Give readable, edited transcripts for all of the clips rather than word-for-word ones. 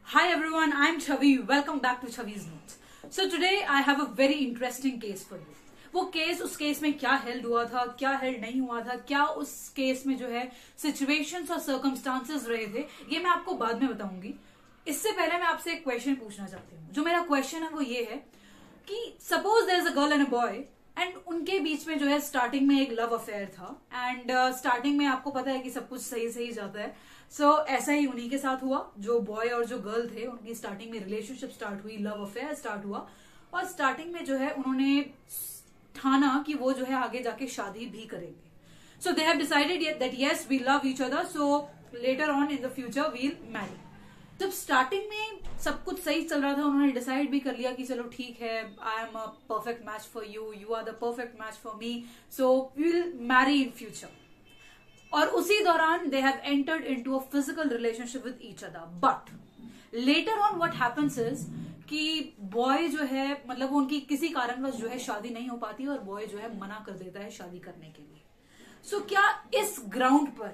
Hi everyone, I'm Chavi. Welcome back to Chavi's Notes. So today I have a very interesting case for you. वो case उस case में क्या held हुआ था, क्या held नहीं हुआ था, क्या उस केस में जो है सिचुएशंस और सर्कमस्टांसेस रहे थे, ये मैं आपको बाद में बताऊंगी. इससे पहले मैं आपसे एक क्वेश्चन पूछना चाहती हूँ. जो मेरा क्वेश्चन है वो ये है कि suppose there is a girl and a boy and उनके बीच में जो है स्टार्टिंग में एक लव अफेयर था एंड स्टार्टिंग में आपको पता है कि सब कुछ सही सही जाता है. सो ऐसा ही उन्हीं के साथ हुआ. जो बॉय और जो गर्ल थे उनकी स्टार्टिंग में रिलेशनशिप स्टार्ट हुई, लव अफेयर स्टार्ट हुआ और स्टार्टिंग में जो है उन्होंने ठाना कि वो जो है आगे जाके शादी भी करेंगे. So they have decided that yes we love each other, so later on in the future we'll marry. जब स्टार्टिंग में सब कुछ सही चल रहा था उन्होंने डिसाइड भी कर लिया कि चलो ठीक है, I am a perfect match for you, you are the perfect match for me, so we will marry in future. और उसी दौरान they have entered into a physical relationship with each other. But later on what happens is कि boy जो है मतलब उनकी किसी कारणवश जो है शादी नहीं हो पाती और बॉय जो है मना कर देता है शादी करने के लिए. सो क्या इस ग्राउंड पर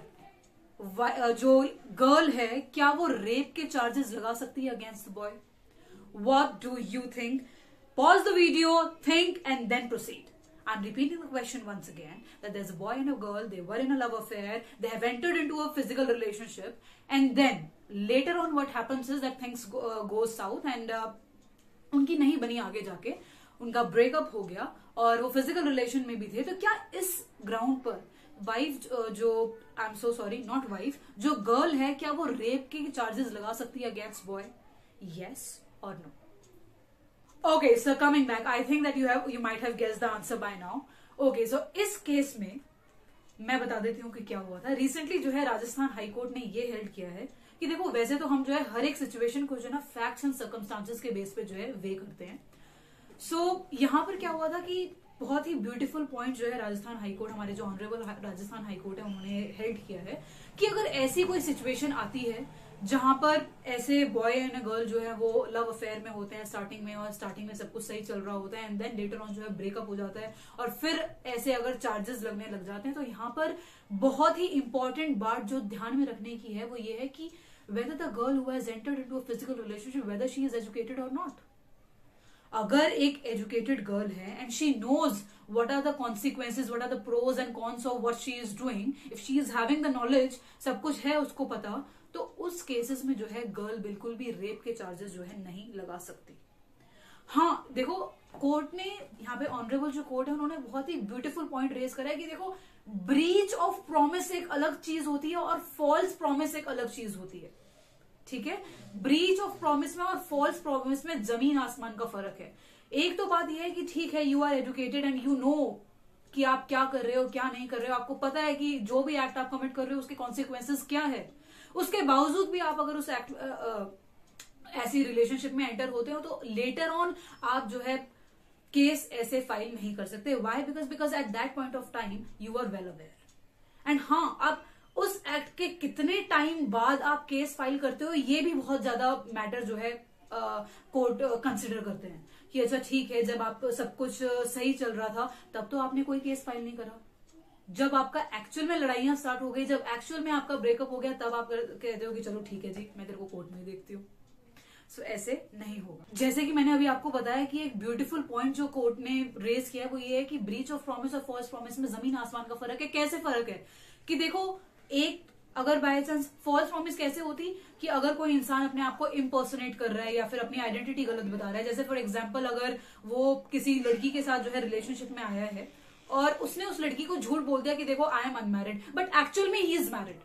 जो गर्ल है क्या वो रेप के चार्जेस लगा सकती है against the boy? What do you think? Pause the video, think and then proceed. I'm repeating the question once again that there's a boy and a girl, they were in a love affair, they have entered into a physical relationship and then later on what happens is that things goes south and उनकी नहीं बनी आगे जाके, उनका breakup हो गया और वो फिजिकल रिलेशन में भी थे. तो क्या इस ग्राउंड पर वाइफ जो I am so sorry not wife, जो गर्ल है क्या वो रेप के चार्जेस लगा सकती है अगेंस्ट बॉय? यस और no? Okay, so coming back, I think that you might have guessed the answer by now. Okay, so इस केस में मैं बता देती हूँ कि क्या हुआ था. रिसेंटली जो है राजस्थान हाईकोर्ट ने ये हेल्ड किया है कि देखो वैसे तो हम जो है हर एक सिचुएशन को जो है ना फैक्ट्स एंड सर्कमस्टांसेस के बेस पे जो है वे करते हैं. सो यहाँ पर क्या हुआ था कि बहुत ही ब्यूटीफुल पॉइंट जो है राजस्थान हाईकोर्ट, हमारे जो ऑनरेबल राजस्थान हाईकोर्ट है उन्होंने हेल्ड किया है कि अगर ऐसी कोई सिचुएशन आती है जहां पर ऐसे बॉय एंड गर्ल जो है वो लव अफेयर में होते हैं स्टार्टिंग में और स्टार्टिंग में सब कुछ सही चल रहा होता है एंड देन लेटर ऑन जो है ब्रेकअप हो जाता है और फिर ऐसे अगर चार्जेस लगने लग जाते हैं, तो यहाँ पर बहुत ही इंपॉर्टेंट बात जो ध्यान में रखने की है वो ये है कि whether the girl who has entered into a physical relationship, whether she is educated or not. अगर एक एजुकेटेड गर्ल है and she knows what are the consequences, what are the pros and cons of what she is doing, if she is having the knowledge, सब कुछ है उसको पता, तो उस केसेस में जो है गर्ल बिल्कुल भी रेप के चार्जेस जो है नहीं लगा सकती. हाँ देखो, कोर्ट ने यहाँ पे ऑनरेबल जो कोर्ट है उन्होंने बहुत ही ब्यूटीफुल पॉइंट रेज करा है कि देखो ब्रीच ऑफ प्रॉमिस एक अलग चीज होती है और फॉल्स प्रॉमिस एक अलग चीज होती है. ठीक है, ब्रीच ऑफ प्रॉमिस में और फॉल्स प्रॉमिस में जमीन आसमान का फर्क है. एक तो बात यह है कि ठीक है, you are educated and you know कि आप क्या कर रहे हो क्या नहीं कर रहे हो, आपको पता है कि जो भी एक्ट आप कमिट कर रहे हो उसके कॉन्सिक्वेंसेज क्या है. उसके बावजूद भी आप अगर उस ऐसी रिलेशनशिप में एंटर होते हो तो लेटर ऑन आप जो है केस ऐसे फाइल नहीं कर सकते. Why? Because at that point of time you are well aware. And हाँ, आप उस एक्ट के कितने टाइम बाद आप केस फाइल करते हो ये भी बहुत ज्यादा मैटर जो है कोर्ट कंसिडर करते हैं कि अच्छा ठीक है, जब आप सब कुछ सही चल रहा था तब तो आपने कोई केस फाइल नहीं करा. जब आपका एक्चुअल में लड़ाइयां स्टार्ट हो गई, जब एक्चुअल में आपका ब्रेकअप हो गया, तब आप कहते हो कि चलो ठीक है जी मैं तेरे को कोर्ट में देखती हूँ. सो ऐसे नहीं होगा. जैसे कि मैंने अभी आपको बताया कि एक ब्यूटीफुल पॉइंट जो कोर्ट ने रेज किया वो ये है कि ब्रीच ऑफ प्रॉमिस और फॉल्स प्रॉमिस में जमीन आसमान का फर्क है. कैसे फर्क है कि देखो, एक अगर बाय चांस फॉल्स प्रॉमिस कैसे होती कि अगर कोई इंसान अपने आप को इम्पर्सोनेट कर रहा है या फिर अपनी आइडेंटिटी गलत बता रहा है, जैसे फॉर एग्जांपल अगर वो किसी लड़की के साथ जो है रिलेशनशिप में आया है और उसने उस लड़की को झूठ बोल दिया कि देखो I am unmarried but actual में ही इज मैरिड,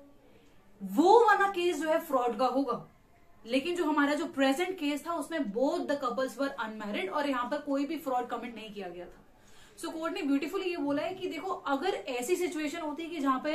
वो वाला केस जो है फ्रॉड का होगा. लेकिन जो हमारा जो प्रेजेंट केस था उसमें both the couples were unmarried और यहां पर कोई भी फ्रॉड कमिट नहीं किया गया था. सो कोर्ट ने ब्यूटीफुली ये बोला है कि देखो अगर ऐसी सिचुएशन होती है कि जहां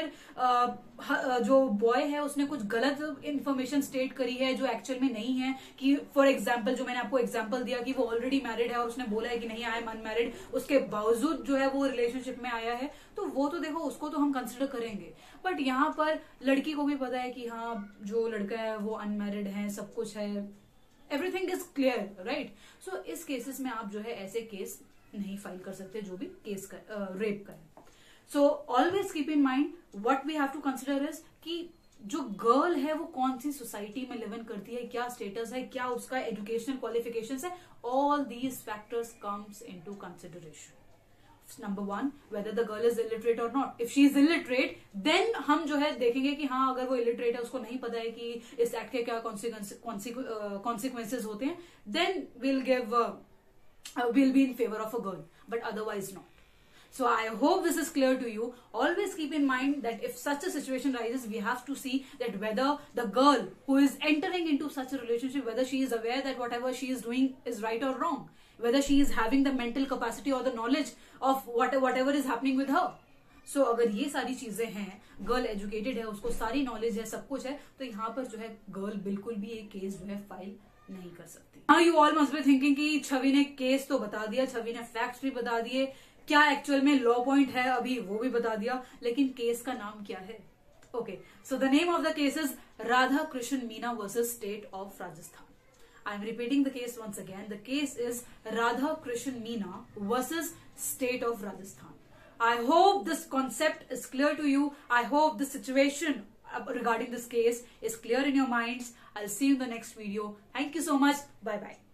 पर जो बॉय है उसने कुछ गलत इंफॉर्मेशन स्टेट करी है जो एक्चुअल में नहीं है, कि फॉर एग्जांपल जो मैंने आपको एग्जांपल दिया कि वो ऑलरेडी मैरिड है और उसने बोला है कि नहीं आई एम अनमैरिड, उसके बावजूद जो है वो रिलेशनशिप में आया है, तो वो तो देखो उसको तो हम कंसिडर करेंगे. बट यहाँ पर लड़की को भी पता है कि हाँ जो लड़का है वो अनमैरिड है, सब कुछ है, everything is clear, right. So इस केसेस में आप जो है ऐसे केस नहीं फाइल कर सकते जो भी केस का रेप का है. So always keep in mind what we have to consider is कि जो गर्ल है वो कौन सी सोसाइटी में लिव इन करती है, क्या स्टेटस है, क्या उसका एजुकेशनल क्वालिफिकेशंस है, all these factors comes into consideration. Number 1, whether the girl is illiterate or not. If she is illiterate, then हम जो है देखेंगे कि हाँ अगर वो illiterate है, उसको नहीं पता है कि इस एक्ट के क्या consequences होते हैं, then we'll be in favor of a girl, but otherwise not. So I hope this is clear to you. Always keep in mind that if such a situation arises, we have to see that whether the girl who is entering into such a relationship, whether she is aware that whatever she is doing is right or wrong, whether she is having the mental capacity or the knowledge of whatever is happening with her. So अगर ये सारी चीजें हैं, girl educated है, उसको सारी knowledge है, सब कुछ है, तो यहाँ पर जो है गर्ल बिल्कुल भी एक केस जो है फाइल नहीं कर सकती. Now you all must be thinking कि छवि ने केस तो बता दिया, छवि ने फैक्ट्स भी बता दिए, क्या एक्चुअल में लॉ पॉइंट है अभी वो भी बता दिया, लेकिन केस का नाम क्या है? Okay, so the name of the case is Radha Krishna Meena versus state of Rajasthan. I am repeating the case once again. The case is Radha Krishan Meena versus State of Rajasthan. I hope this concept is clear to you. I hope the situation regarding this case is clear in your minds. I'll see you in the next video. Thank you so much. Bye bye.